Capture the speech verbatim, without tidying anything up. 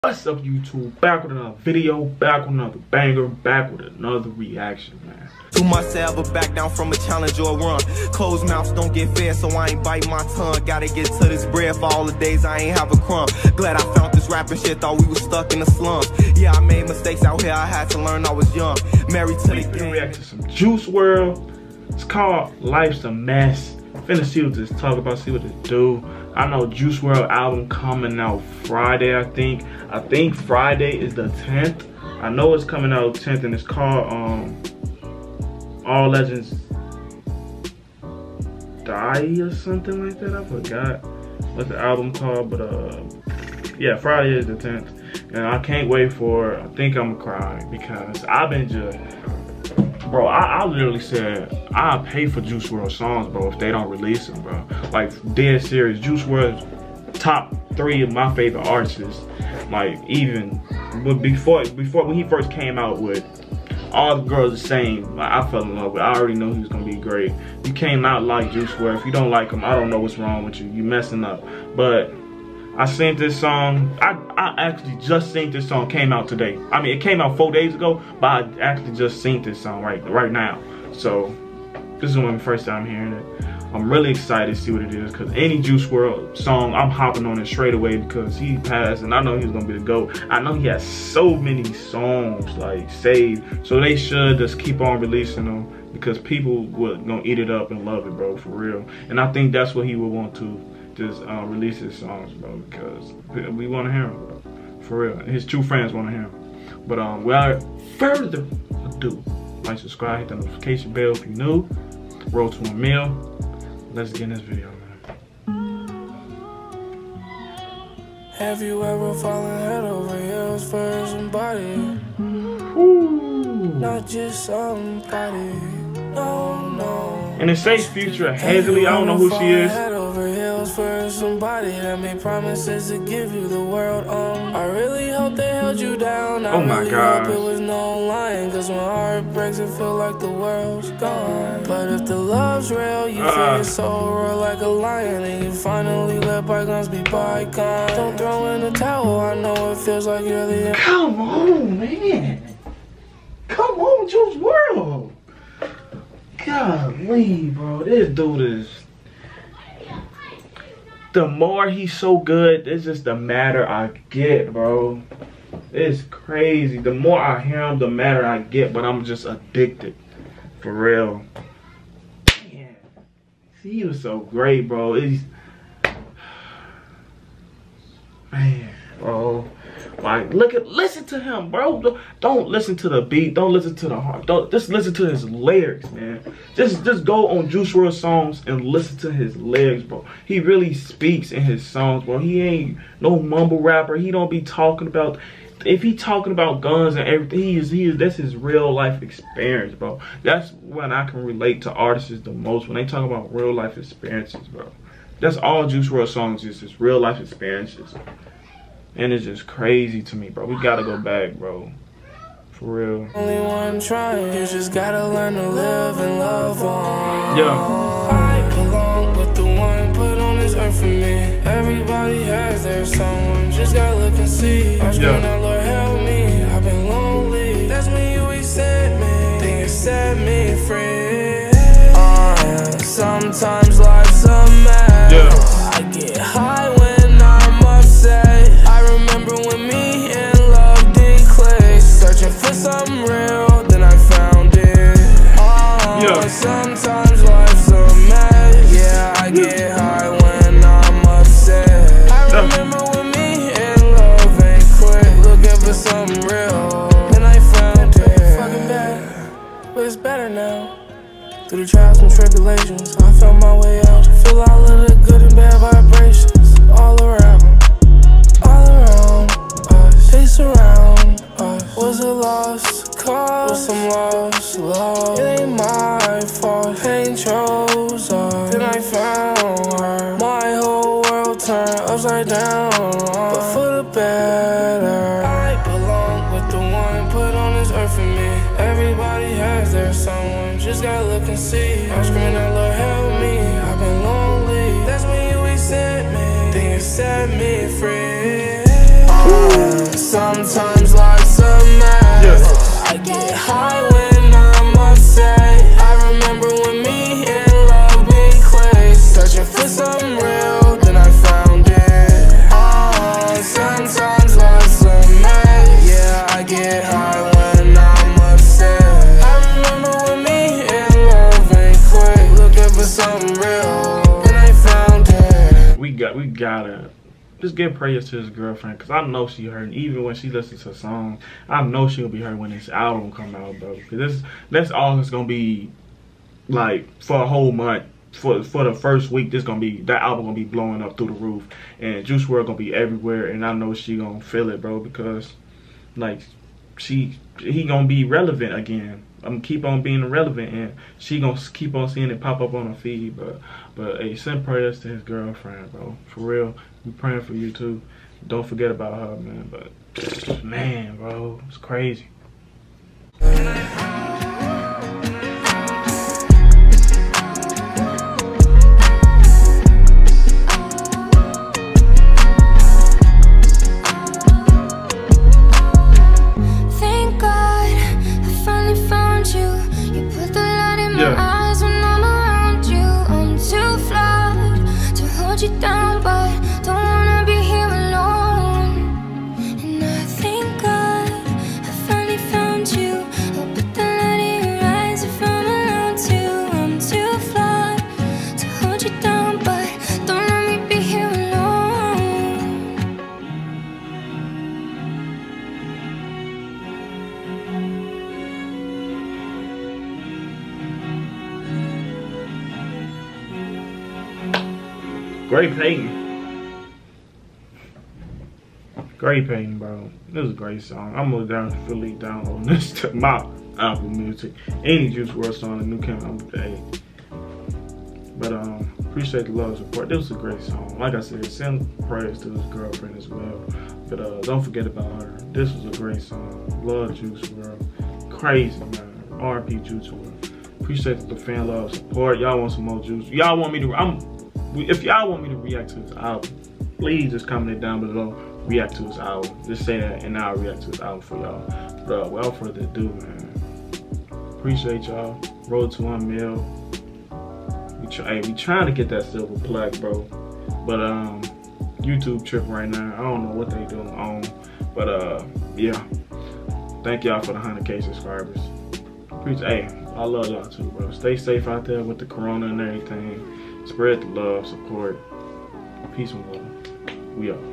What's up, YouTube? Back with another video, back with another banger, back with another reaction, man. Too much to ever back down from a challenge or a run. Closed mouths don't get fed, so I ain't bite my tongue. Gotta get to this bread for all the days I ain't have a crumb. Glad I found this rapping shit, thought we was stuck in the slums. Yeah, I made mistakes out here, I had to learn I was young. Married to the game. React to some Juice world. It's called Life's a Mess. Finna see what this talk about, see what it do. I know Juice world album coming out Friday, I think. I think Friday is the tenth. I know it's coming out tenth, and it's called um All Legends Die or something like that. I forgot what the album called, but uh yeah, Friday is the tenth. And I can't wait for it. I think I'm gonna cry because I've been just Bro, I, I literally said I'll pay for Juice world songs, bro, if they don't release them, bro. Like, dead serious. Juice world top three of my favorite artists. Like, even but before before when he first came out with All the Girls the Same, like, I fell in love with. I already knew he was gonna be great. You came out like Juice world. If you don't like him, I don't know what's wrong with you. You messing up. But I seen this song. I, I actually just seen this song came out today. I mean, it came out four days ago, but I actually just seen this song right right now. So this is my first time hearing it. I'm really excited to see what it is, because any Juice world song, I'm hopping on it straight away because he passed, and I know he's gonna be the GOAT. I know he has so many songs like saved, so they should just keep on releasing them because people would gonna eat it up and love it, bro, for real. And I think that's what he would want to. Just uh, release his songs, bro, because we want to hear him, bro, for real. His true fans want to hear him. But um, without further ado, like, subscribe, hit the notification bell if you're new. Roll to a mil. Let's get in this video, man. Have you ever fallen head over heels for somebody? Ooh. Not just somebody. No, no. And it says Future Halsey. I don't know who she is. For somebody that made promises to give you the world. Um, I really hope they held you down. I oh my really God. hope it was no lying, cause when heart breaks, it feel like the world's gone. But if the love's real, you uh. feel so real like a lion, and you finally let bygones be bygones. Don't throw in the towel. I know it feels like you're the. Come on, man. Come on, Juice world. Golly, bro, this dude is. The more he's so good, it's just the madder I get, bro. It's crazy. The more I hear him, the madder I get, but I'm just addicted. For real. Man. He was so great, bro. He's... Man, bro. Like, look at, listen to him, bro. Don't listen to the beat. Don't listen to the heart. Don't just listen to his lyrics, man. Just, just go on Juice world songs and listen to his lyrics, bro. He really speaks in his songs, bro. He ain't no mumble rapper. He don't be talking about. If he talking about guns and everything, he is, he is. That's his real life experience, bro. That's when I can relate to artists the most, when they talk about real life experiences, bro. That's all Juice world songs is, is real life experiences. And it's just crazy to me, bro. We gotta go back, bro. For real. Only one trying. You just gotta learn to live and love on. Yeah. I belong with the one put on this earth for me. Everybody has their someone. Just gotta look and see. I'm screaming out, Lord, help me. I've been lonely. That's when you accept me. Think you set me free. Uh, sometimes life's a mess. Yeah. I get high when I'm upset. When me and love didn't click, searching for something real, then I found it. Oh, yeah. Sometimes life's a mess. Yeah, I get high when I'm upset. I remember when me and love ain't quit, looking for something real, then I found it. Fucking bad, but it's better now. Through the trials and tribulations, I found my way out. Feel all of the good and bad vibrations all around. Around us was a lost cause, was some lost love. It ain't my fault, pain chose us. Then I found her. My whole world turned upside down, but for the better. I belong with the one put on this earth for me. Everybody has their someone, just gotta look and see. I'm screaming out, Lord, help me. I've been lonely. That's when you accept me. Then you set me free. Uh, sometimes lots of mess. Yeah. I get high when I'm upset. I remember when me and love been clicked, searching for something real, then I found it. Oh, sometimes lots of mess. Yeah, I get high when I'm upset. I remember when me and love ain't quick, looking for something real, then I found it. We got, we gotta just give prayers to his girlfriend, cause I know she hurting. Even when she listens to songs, I know she'll be hurt when this album come out, bro. Cause this, that's all it's gonna be like for a whole month. For for the first week, this gonna be that album gonna be blowing up through the roof, and Juice world gonna be everywhere. And I know she gonna feel it, bro, because like she he gonna be relevant again. I'm gonna keep on being relevant, and she gonna keep on seeing it pop up on her feed. But but hey, send prayers to his girlfriend, bro. For real, we praying for you too. Don't forget about her, man. But man, bro, it's crazy. Great painting. Great painting, bro. This is a great song. I'm gonna definitely download this to my Apple Music. Any Juice world song, the new came out today. But um, appreciate the love and support. This was a great song. Like I said, send prayers to his girlfriend as well. But uh, don't forget about her. This was a great song. Love Juice world. Crazy, man. R I P Juice world. Appreciate the fan love support. Y'all want some more Juice? Y'all want me to? I'm. If y'all want me to react to his album, please just comment it down below. React to his album. Just say that, and I'll react to his album for y'all. But uh, without further ado, man. Appreciate y'all. Road to one mil. We try. Hey, we trying to get that silver plaque, bro. But um, YouTube trip right now. I don't know what they doing on. But uh, yeah. Thank y'all for the one hundred K subscribers. Appreciate. Hey, I love y'all too, bro. Stay safe out there with the corona and everything. Spread the love, support. Peace and love. We are.